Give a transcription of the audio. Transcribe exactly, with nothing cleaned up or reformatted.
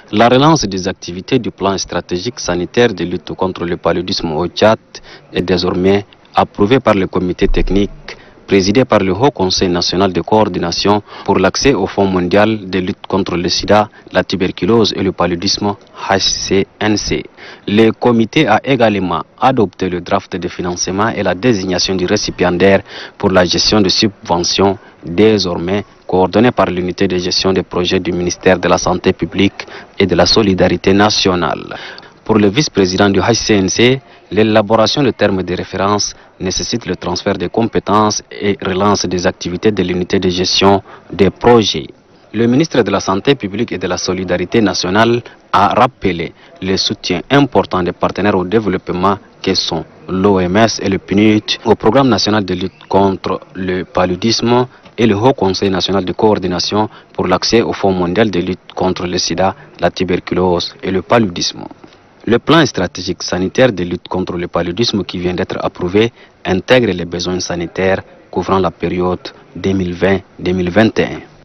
La relance des activités du plan stratégique sanitaire de lutte contre le paludisme au Tchad est désormais approuvée par le comité technique présidé par le Haut Conseil national de coordination pour l'accès au Fonds mondial de lutte contre le sida, la tuberculose et le paludisme H C N C. Le comité a également adopté le draft de financement et la désignation du récipiendaire pour la gestion de subventions, désormais coordonnée par l'unité de gestion des projets du ministère de la Santé publique et de la Solidarité nationale. Pour le vice-président du H C N C, l'élaboration de termes de référence nécessite le transfert des compétences et relance des activités de l'unité de gestion des projets. Le ministre de la Santé publique et de la Solidarité nationale a rappelé le soutien important des partenaires au développement que sont l'O M S et le P N U D au programme national de lutte contre le paludisme et le Haut Conseil national de coordination pour l'accès au Fonds mondial de lutte contre le sida, la tuberculose et le paludisme. Le plan stratégique sanitaire de lutte contre le paludisme qui vient d'être approuvé intègre les besoins sanitaires couvrant la période deux mille vingt deux mille vingt et un.